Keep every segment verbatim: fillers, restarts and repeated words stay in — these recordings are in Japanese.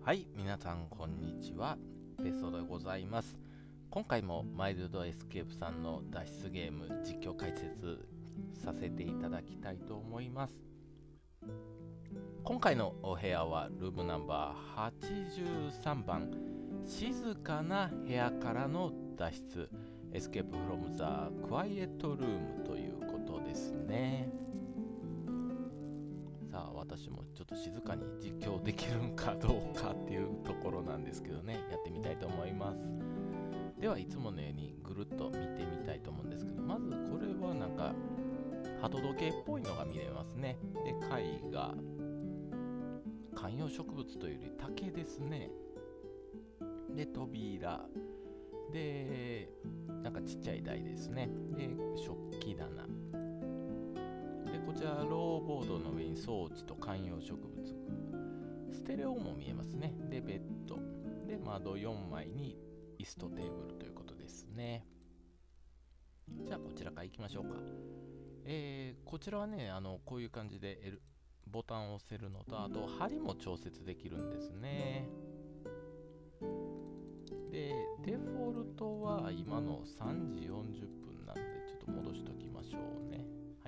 はい、皆さんこんにちは。ベストでございます。今回もマイルドエスケープさんの脱出ゲーム実況解説させていただきたいと思います。今回のお部屋はルームナンバーはちじゅうさんばん、静かな部屋からの脱出、エスケープフロムザクワイエットルームということですね。さあ、私もちょっと静かに実況できるんかどうかっていうところなんですけどね、やってみたいと思います。では、いつものようにぐるっと見てみたいと思うんですけど、まずこれはなんか鳩時計っぽいのが見れますね。で、貝が観葉植物というより竹ですね。で、扉で、なんかちっちゃい台ですね。で、食器棚で、こちらローボードの上に装置と観葉植物、ステレオも見えますね。で、ベッドで、窓よんまいに椅子とテーブルということですね。じゃあこちらから行きましょうか。えー、こちらはね、あのこういう感じで、L、ボタンを押せるのと、あと針も調節できるんですね。で、デフォルトは今のさんじよんじゅっぷんなので、ちょっと戻しておきましょうね。はい。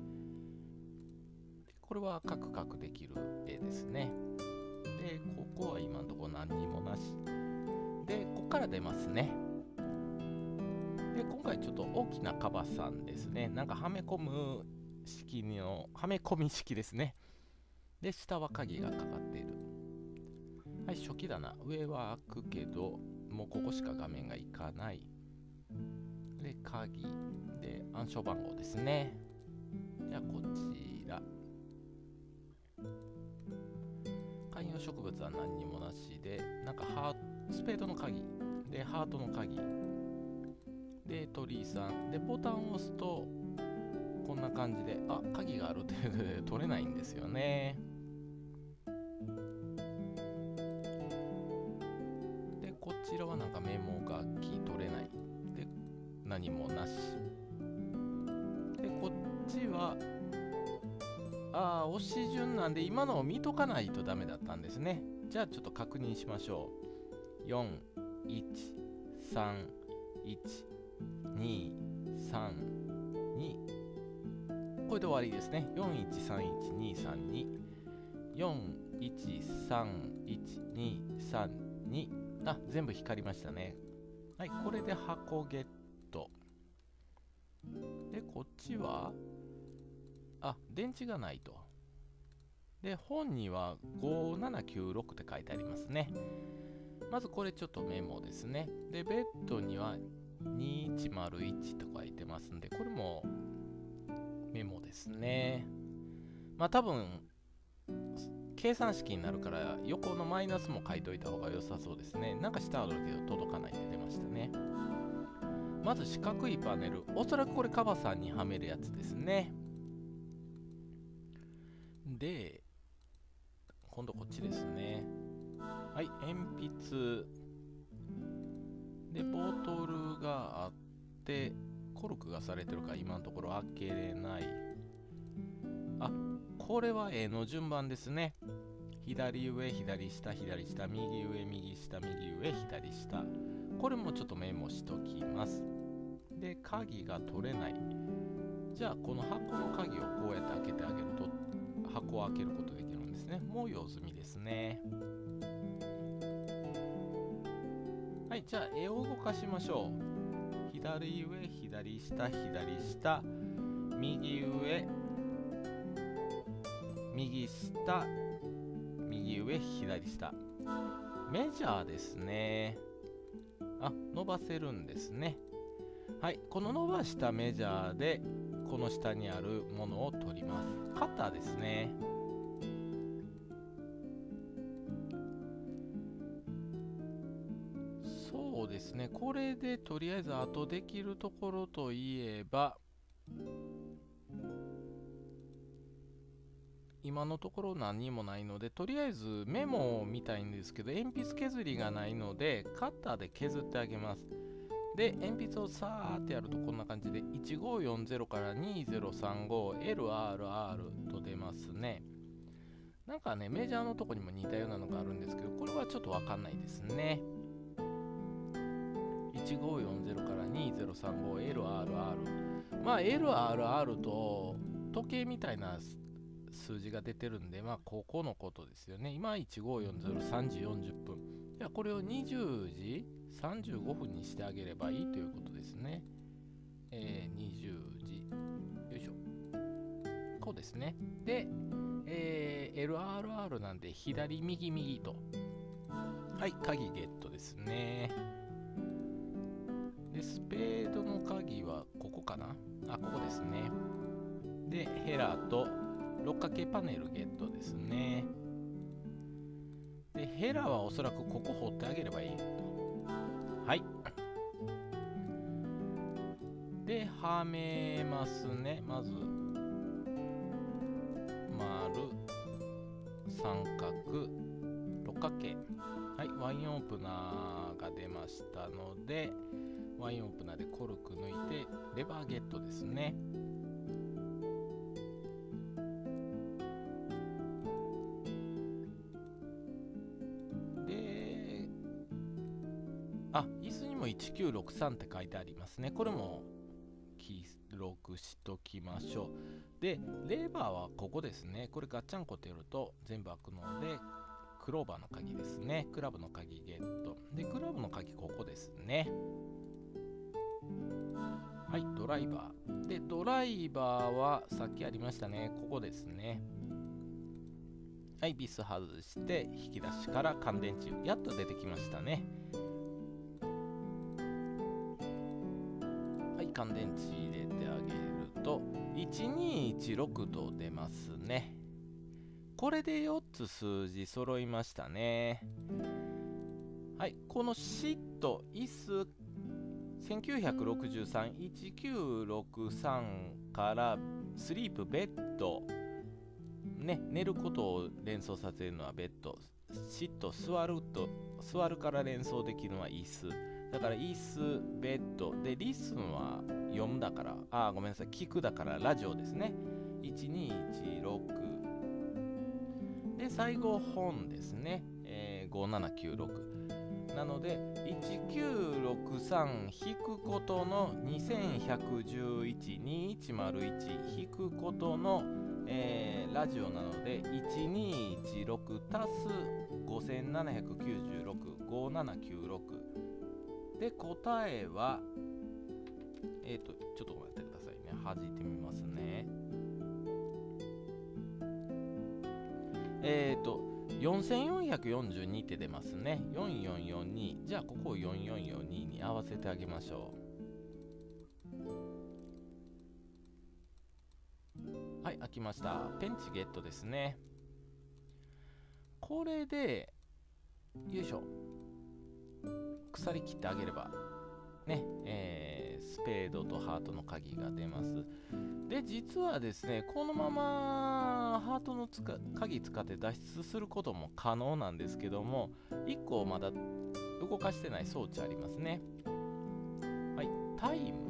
で、これはカクカクできる絵ですね。で、ここは今のところ何にもなし。で、ここから出ますね。で、今回ちょっと大きなカバさんですね。なんかはめ込む式の、はめ込み式ですね。で、下は鍵がかかっている。はい、初期棚。上は開くけど、もうここしか画面がいかない。で、鍵。で、暗証番号ですね。じゃあ、こちら。観葉植物は何にもなしで、なんかハースペードの鍵。で、ハートの鍵。で、鳥居さん。で、ボタンを押すと、こんな感じで、あ、鍵があるということで取れないんですよね。で、こちらはなんかメモ書き取れない。で、何もなし。で、こっちは、ああ、押し順なんで、今のを見とかないとダメだったんですね。じゃあ、ちょっと確認しましょう。よん、いち、さん、いち、に、さん、に。これで終わりですね。よんいちさんいちにさんに。よんいちさんいちにさんに。あ、全部光りましたね。はい、これで箱ゲット。で、こっちは、あ、電池がないと。で、本にはごななきゅうろくって書いてありますね。まずこれちょっとメモですね。で、ベッドにはにいちまるいちと書いてますんで、これもメモですね。まあ多分、計算式になるから横のマイナスも書いといた方が良さそうですね。なんか下あるけど届かないって出ましたね。まず四角いパネル。おそらくこれカバさんにはめるやつですね。で、今度こっちですね。はい、鉛筆。で、ボトルがあって、コルクがされてるから今のところ開けれない。あ、これは絵の順番ですね。左上、左下、左下、右上、右下、右上、左下。これもちょっとメモしときます。で、鍵が取れない。じゃあ、この箱の鍵をこうやって開けてあげると、箱を開けることできるんですね。もう用済みですね。はい、じゃあ、絵を動かしましょう。左上、左下、左下、右上、右下、右上、左下。メジャーですね。あ、伸ばせるんですね。はい、この伸ばしたメジャーで、この下にあるものを取ります。カッターですね。そうですね、これでとりあえずあとできるところといえば、今のところ何にもないので、とりあえずメモを見たいんですけど、鉛筆削りがないので、カッターで削ってあげます。で、鉛筆をさーってやるとこんな感じで、いちごよんゼロからにせろさんごエルアールアール と出ますね。 なんかね、メジャーのとこにも似たようなのがあるんですけど、これはちょっとわかんないですね。いちごよんゼロからにぜろさんごエルアールアール。まあ エルアールアール と時計みたいな数字が出てるんで、まあここのことですよね。今いちごよんゼロさんじよんじゅっぷん。じゃあこれをにじゅうじさんじゅうごふんにしてあげればいいということですね。えー、にじゅうじ。よいしょ。こうですね。で、えー、エルアールアール なんで左右右と。はい、鍵ゲットですね。で、スペードの鍵はここかなあ、ここですね。で、ヘラと六角形パネルゲットですね。で、ヘラはおそらくここ掘ってあげればいいと。はい。で、はめますね。まず、丸、三角、六角形。はい、ワインオープナーが出ましたので、ワインオープナーでコルク抜いて、レバーゲットですね。で、あ、椅子にもいちきゅうろくさんって書いてありますね。これも記録しときましょう。で、レバーはここですね。これガッチャンコってやると全部開くので、クローバーの鍵ですね。クラブの鍵ゲット。で、クラブの鍵ここですね。はい、ドライバー。で、ドライバーはさっきありましたね。ここですね。はい、ビス外して引き出しから乾電池。やっと出てきましたね。はい、乾電池入れてあげるといちにいちろくと出ますね。これでよっつ数字揃いましたね。はい、このシット、椅子せんきゅうひゃくろくじゅうさん、いちきゅうろくさんからスリープ、ベッド、ね、寝ることを連想させるのはベッド、シット、座ると、座るから連想できるのは椅子。だから椅子、ベッド、で、リスンは読むだから、あ、ごめんなさい、聞くだからラジオですね。いちにいちろく。で、最後、本ですね。えー、ごななきゅうろく。なので、いちきゅうろくさん引くことのにせんひゃくじゅういち、にいちまるいち引くことの、えー、ラジオなので、いちにいちろく足すごせんななひゃくきゅうじゅうろく、ごななきゅうろく。で、答えは、えっと、ちょっと待ってくださいね。弾いてみますね。えっと、よんせんよんひゃくよんじゅうにって出ますね。よんよんよんに。じゃあ、ここをよんよんよんにに合わせてあげましょう。はい、開きました。ペンチゲットですね。これで、よいしょ。鎖切ってあげれば、ね、えー、スペードとハートの鍵が出ます。で、実はですね、このままハートのつか鍵使って脱出することも可能なんですけども、いっこまだ動かしてない装置ありますね。はい、タイム。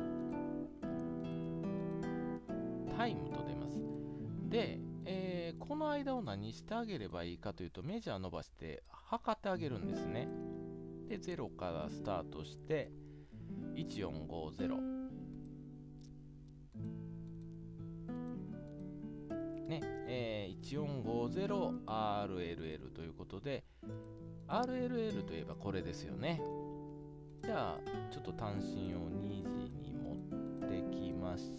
タイムと出ます。で、えー、この間を何してあげればいいかというと、メジャー伸ばして測ってあげるんですね。で、ゼロからスタートして、いちよんごゼロ。ね、えー、いちよんごゼロアールエルエル ということで、アールエルエル といえばこれですよね。じゃあ、ちょっと単身をにじに持ってきまして、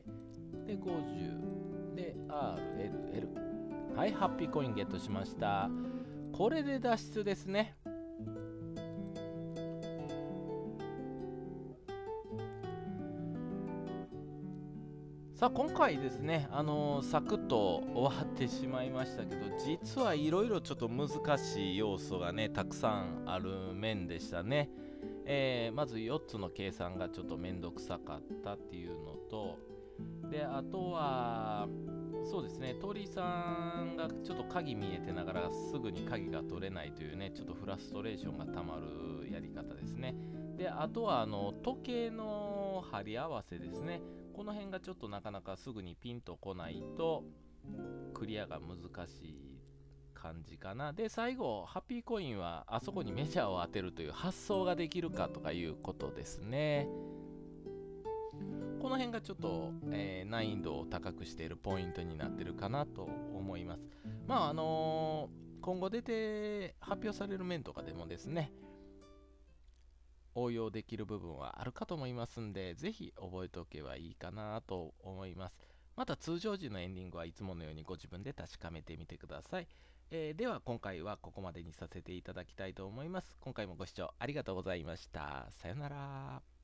で、ごじゅう、で、アールエルエル。はい、ハッピーコインゲットしました。これで脱出ですね。さあ今回ですね、あのー、サクッと終わってしまいましたけど、実はいろいろちょっと難しい要素がねたくさんある面でしたね。えー、まずよっつの計算がちょっとめんどくさかったっていうのと、であとはそうですね、鳥さんがちょっと鍵見えてながらすぐに鍵が取れないというね、ちょっとフラストレーションがたまるやり方ですね。であとはあの時計の貼り合わせですね。この辺がちょっとなかなかすぐにピンとこないとクリリアが難しい感じかな。で、最後、ハッピーコインはあそこにメジャーを当てるという発想ができるかとかいうことですね。この辺がちょっと、えー難易度を高くしているポイントになってるかなと思います。まあ、あのー今後出て発表される面とかでもですね、応用できる部分はあるかと思いますんで、ぜひ覚えておけばいいかなと思います。また通常時のエンディングはいつものようにご自分で確かめてみてください。えーでは今回はここまでにさせていただきたいと思います。今回もご視聴ありがとうございました。さよなら。